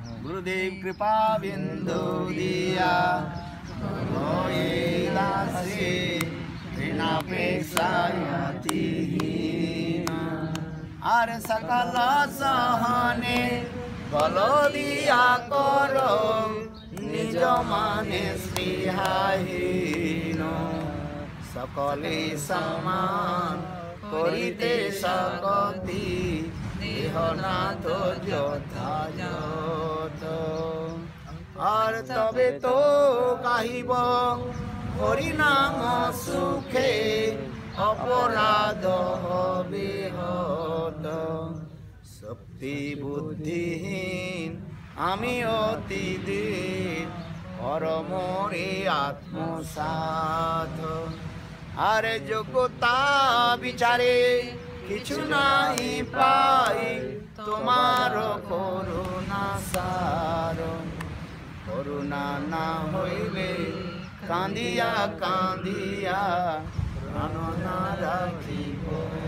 গুরুদেব কৃপা বিন্দু দিয়া দাসে ঋণাপেক্ষায়তিহীন আর সকল সহনে বল দিয়া কর নিজ মানে স্নেহাহীন সকলে সমান করিতে শক্তি দেহনাথ যথাযথ আর তবে তো গাহিব হরিনাম সুখে অপরাধ হবে হত শক্তি বুদ্ধিহীন আমি অতি দিন পরমরে আত্মসাধ আর যোগ্যতা বিচারে কিছু নাই পাই তোমার করুণা সার করুণা না হইলে কাঁদিয়া কাঁদিয়া প্রাণ না রাখিব